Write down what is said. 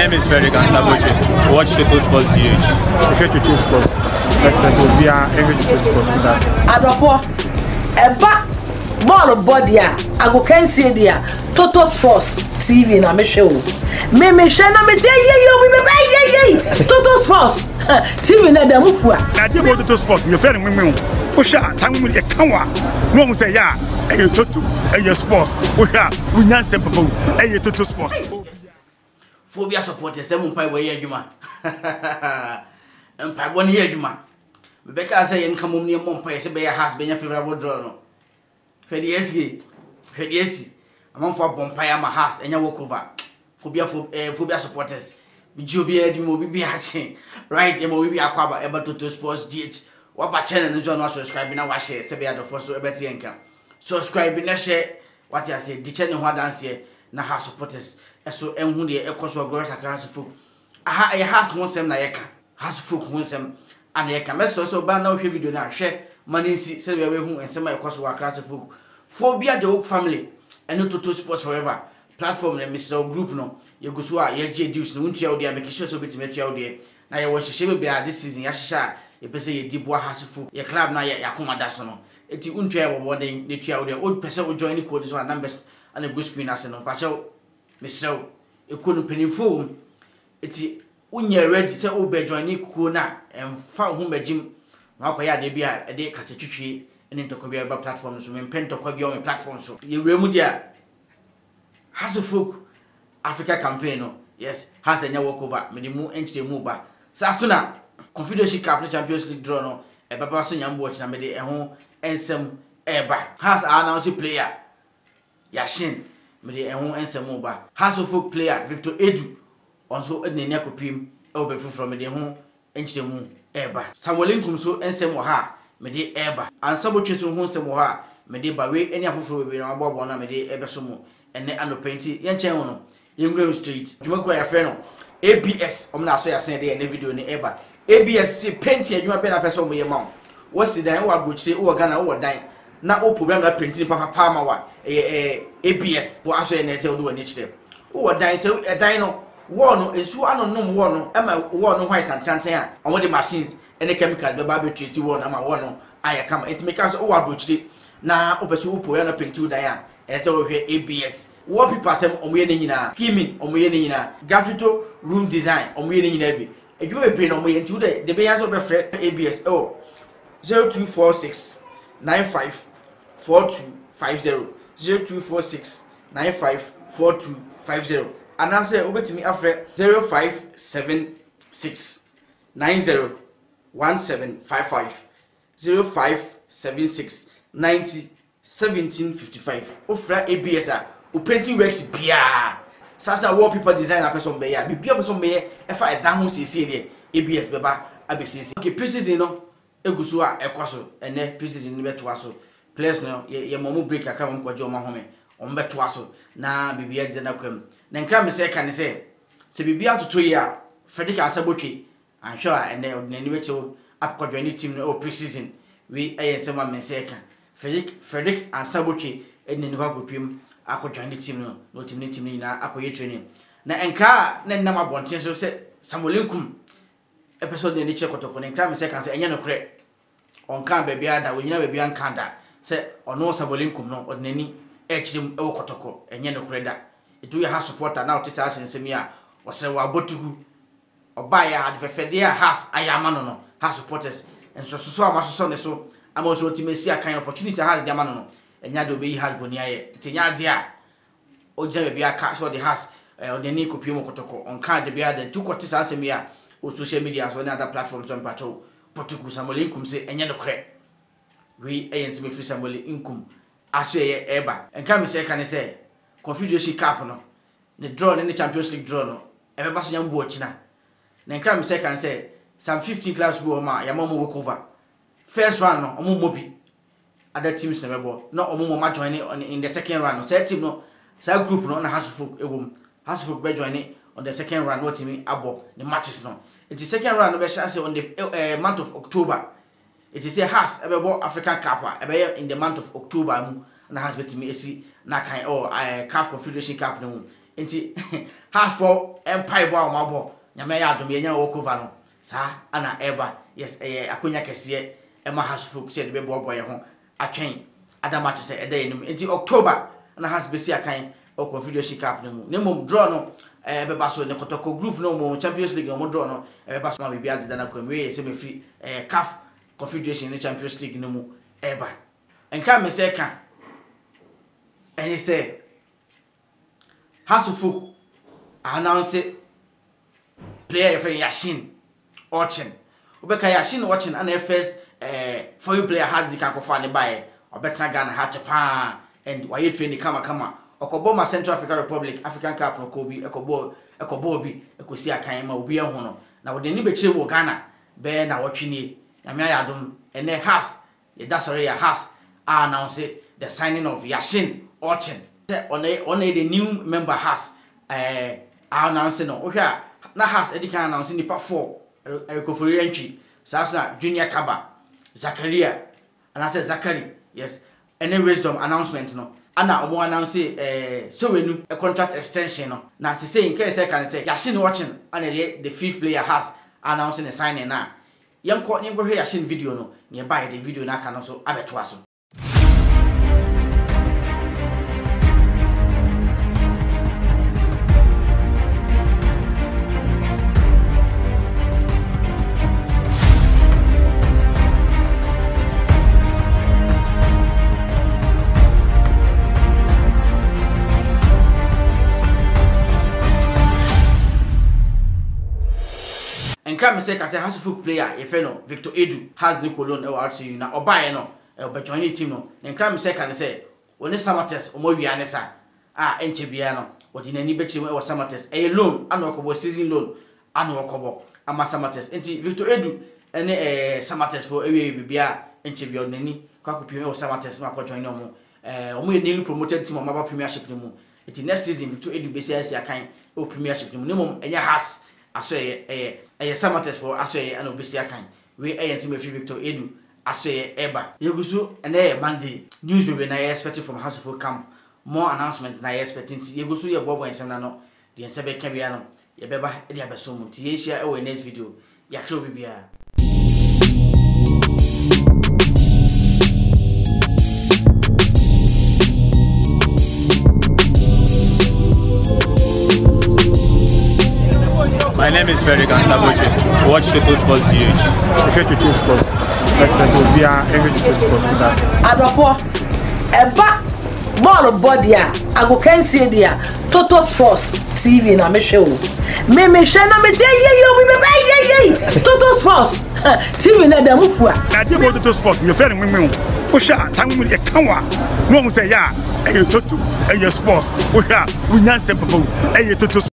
name is Frederick Ansaboche. Watch Toto Sports GH. Toto Sports. Let's be English Toto Sports with us. Adofo, eba ball body I go can see there. Toto Sports TV na me show. Me share na me ye Toto Sports TV na dem fua. Na dey go Toto Sports, me friend me. O sha tan me dey kanwa. No mo say ya, e Toto, e sports. O sha, we nyanse papa. E Toto Sports. Phobia supporters them mpai we adwuma. Mpai woni ye adwuma. Rebecca say en kamom ne mpai se be ya has be ya favorable draw no. Hwede esi. Amanfo bompai ama has enya walk over. Phobia supporters. Bi obi adwuma obi bi ache. Right, emo obi akwaba eba Toto Sports GH. Wa ba channel no no subscribe na wa share se be ya dofo so ebeti enka. Subscribe na share what I say di channel ho dance here na has supporters. So enhu de ekoso glorious akara so folk aha e has won sem na yeka has folk won sem and yeka meso so ba na hwe video na hwe manisi se be hu ensem ekoso akara so folk phobia the whole family and Toto Sports forever platform na Mr. group no ye go so a ye je deals no ntua odi make sure so beti metua odi na ye wo hyehye be this season ya hyehye ye pese ye di boa has folk ye club na ye yakoma da so no eti untua ye wo den ne tua odi o pese o join code so numbers and a go screen ase no pacho Mr. Ekunu penifo eti unye ready say obe join ikuko na emfa ho magim na akoya de bia e de kase twitwi ene ntokobia ba platform so mempen ntokobia o me platform so ye wremu dia has folk Africa campaign no yes has enya walk over me de mu enchite mu ba sasuna Confederation Cup Champions League draw no e baba so nyambo ochina me de ho ensem eba has announce player Yashin me de ehun ensemo ba has of folk player Victor Aidoo onso edneni akopim e obefu from me de ehun enchiremu eba Samuel Inkoom so ensemo ha me de eba Ansabotwe so hu ensemo ha me de ba we eni afoforo bebe na abobo na me de ebeso mu ene anopenti ye nchen ho no Yengwem Street dwumako ya fe no ABS omna so ya sene de ene video ni eba ABS si penti adwuma be na pese omo ye ma wo si dan wo agochire wo Ghana wo dan na o problem na printing papa ma wa ABS wo aso ene se odo ani chire wo dan se dan no wo no ensu anonom wo no e ma wo no white tantantan a omo de machines ene chemicals be ba be treat wo na ma wo no aya kama it make us wo adochire na opeso wo problem na printing dan a e se wo hwe ABS wo people sem omo ye ne nyina skimming omo ye ne nyina graffito room design omo ye ne nyina bi edwuma be na omo ye nti wo de be yan so be frɛ ABS 0246 954250 0246 954250 and I say obetimi afre 0576 901755 0576 90 1755 ofra ABS a o painting works bia sasa wallpaper design a person be ya bibia person be e fa e dan ho siesie de ABS beba abesiesie okay precision no egusu a ekoso ene precision ni beto aso players no ye momo break akra mo kwaje o ma home o mbeto aso na bibia de na kwam na nkra me se kan se bibia toto yi a Frederick Ansabotwe anhwe a ene ordinary wecho akwadwe ni team no o precision we ayensema me se kan Frederick Ansabotwe ene ni ba kopim akwadwe ni team no team ni na akoye training na nkra na nnam abonten so se Samuel Inkoom episode ni che kotoko ne nkra me se kan se enye no kre onkan bebia da wonyina bebia nkanda se ono Samuel Inkoom no odnani echirim ewo kotoko enye no kre da etu ya ha supporter na otisa asensemi a wose wa botugu oba ya adfefede a has ayama no ha supporters enso so amasoso ne so ama so timesi akan opportunity has de ama no enya de obeyi has boni aye tinya de a ogina bebia ka so de has odnani kopiem kotoko onkan de bia de tu kotisa asemi a o social media so na other platforms on pato Portugal Samuel Inkoom se enye no kre we ayensi me free Samuel Inkoom aso ye eba enka me se kan se Confederation Cup no the draw ne Champions League draw no ebe ba so nyam bo ochina na enka me se kan se some 15 clubs go ma ya mama work over first round no omo mobi other teams na bebo no omo ma join in the second round no say team no say group no na hasufuk ewom hasufuk be join on the second round what team abo the matches no. It is second round be say on the month of October. It is a has ebebo African Cup in the month of October mu na has betimi esi na kan Caf Confederation Cup no nti half for empire boy mabo nyame ya adom yenya walk over no sa ana eba yes akonya kese ema hasufo se de be boy ho atwen adama che se eda yenim nti October na has besi akan o Confederation Cup no mu nemom draw no beba so ne kotoko group no mu Champions League no mu draw no beba so ma bibia de na kwamwe se me free Caf Confederation ne Champions League no mu eba enka me se kan eni se hasufo announce player for Yassan Inkoom obeka Yassan Inkoom and first foreign player has the kankofa ne bae obetna Ghana ha chepa and why you train kama okobo ma Central African Republic African Cup no kobi ekobo bi ekosi akan ma obi ehun no na wo de ni beche wo Ghana be na wo twini nyame ayadom ene has ye da sorry ya has announce the signing of Yassan Inkoom on the new member has announce no ohwa na has edikan announce nipa 4 ekofori entry sasna Junior Kaba Zakaria and I said Zakari yes any wisdom announcement no ana omo announce so wenu a contract extension no na to say in case can say Yassan Inkoom and the 5th player has announcing the signing na yenko hwe Yassan video no nearby the video na kan so abeto aso. Enka me say ka say hasufuk player e fe no Victor Aidoo has the colon e wa RCU na obaye no e be join the team no enka me say kan say oni Samates omo wia ne sa enche bia no odi nani bechi e wa Samates e loan ana okobo season loan ana okobo ama Samates enti Victor Aidoo ene Samates for ewe bibia enche bia nani kwa kopie e wa Samates ma ko join no mo omo ye newly promoted team Maba Premiership mu enti next season Victor Aidoo be say akan o Premiership mu nemom enya has aso Samates for aso and obesi akan we ayensi me free Victor Aidoo aso eba yegusu and Monday news baby na expecting from House of Camp more announcement na expecting yegusu ye bobo ensem na no de ensebe ka bia no ye beba e de abeso mu ti ye share e next video ya kro bibia. My name is Watch Toto Sports GH. Toto Sports. Let's be Toto Sports with us. Adofo eba ball body I go can see there Toto Sports TV na me show. Me share na me ye Toto Sports TV na dem fua. Na dey go Toto Sports me friend me o sha tan me dey kanwa. No mo say ya Toto sports. O sha we nyan sempo. Toto